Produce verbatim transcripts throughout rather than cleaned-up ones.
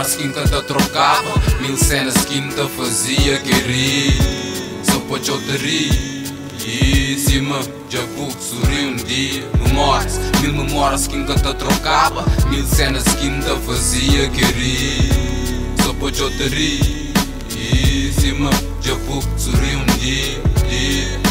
memórias que nunca te trocava, mil cenas que não te fazia querer. Só pode eu te rir, e cima já pouco sorri um dia. Memórias, mil memórias que nunca te trocava, mil cenas que não te fazia querer. Só pode eu te rir, e cima já pouco sorri um dia, dia.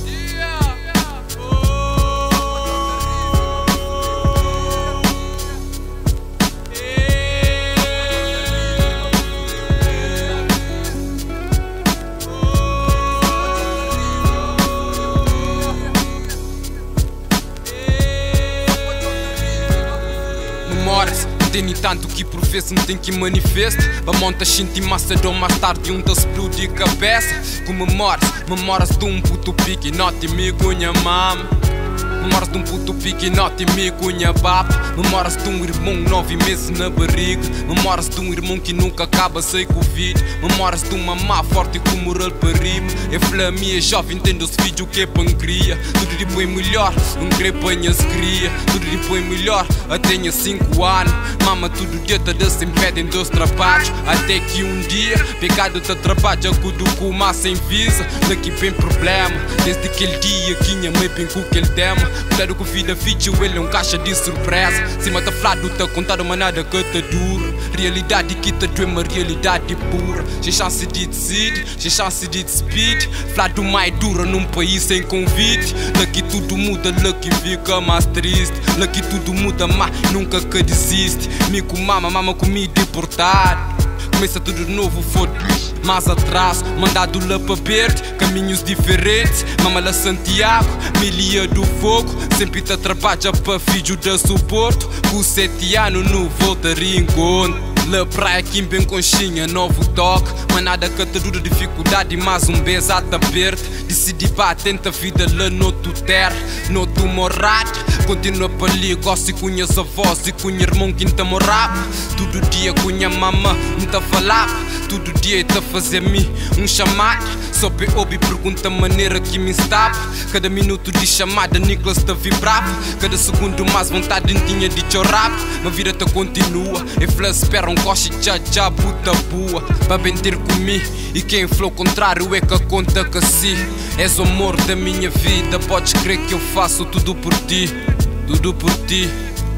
Memórias, não tem nem tanto que professa, não tem que manifesta. Para montar senti massa, dou mais tarde um te explode cabeça. Com memórias, memórias de um puto pique, não te me cunha mama. Memórias de um puto pique, não te me cunha baba. Memórias de um irmão nove meses na barriga. Memórias de um irmão que nunca acaba sem Covid. Memórias de uma má forte com moral para rima. É flamia jovem, entendo os vídeos que é pancria. Tudo de bem melhor, não querer panhas cria. Tudo de bem melhor, até tenha cinco anos. Mama tudo dia te dá sem pedem dois trabalhos. Até que um dia, pegado te trabalha com o massa em visa. Daqui vem problema, desde aquele dia que minha mãe bem com aquele tema. Claro que vida vídeo, ele é um caixa de surpresa. Cima tá flado, tá contado, mas nada que te dura. Realidade que te doe, uma realidade pura. Sem chance de decidir, sem chance de despedir. Flado mais dura num país sem convite. Daqui tudo muda, daqui fica mais triste. Daqui tudo muda, mas nunca que desiste. Me com mama, mama comigo deportado. Começa tudo de novo, foda-se. Mais atrás, mandado lá para verde, caminhos diferentes. Mama lá Santiago, milha do fogo. Sempre te trabalha para filho de suporto. Com sete anos no volta reencontro. La praia aqui bem conchinha, novo toque. Mas nada que te dura dificuldade, mais um beijo a te perto. Decidi para tenta vida lá no tu terra, no tu morado. Continua para ali, gosto e conheço a voz e conheço irmão que te morava. Todo dia conha mama, não te falava. Todo dia te fazer mim um chamado. Só para ouvir pergunta a maneira que me estava. Cada minuto de chamada Nicolas te vibrava. Cada segundo mais vontade tinha de chorar. Mas vida te continua, e flash espera um coche já já puta boa. Para bem ter comigo, e quem falou contrário é que conta que sim. És o amor da minha vida, podes crer que eu faço tudo por ti. Tudo por ti.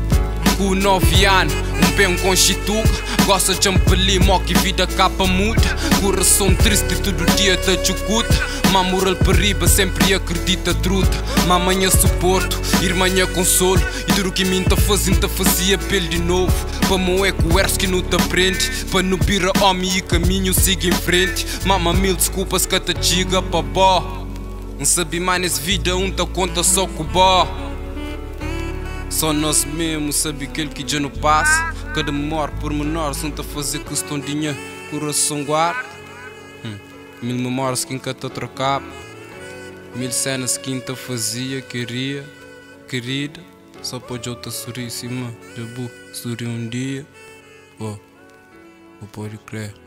Com nove anos, um bem com chituca. Gosta de ampelir, mó que vida capa muda. Coração triste, todo dia te chucuta. Má moral periba, sempre acredita truta. Mamanha suporto, irmãinha consolo. E tudo que me te fazia, te fazia pele de novo. Para moer com erros que não te aprende. Para não vira homem e caminho siga em frente. Mama mil desculpas que te diga babó. Não sabe mais nessa vida, um te conta só com bó. Só nós mesmo sabe aquele que já não passa. Cada memória por menor, se não te fazer questão de dinheiro, coração guarda. hum. Mil memórias que nunca te trocava. Mil cenas que nunca fazia, queria, querida. Só pode eu te sorrir em cima, já vou sorrir um dia. Oh, vou pode crer.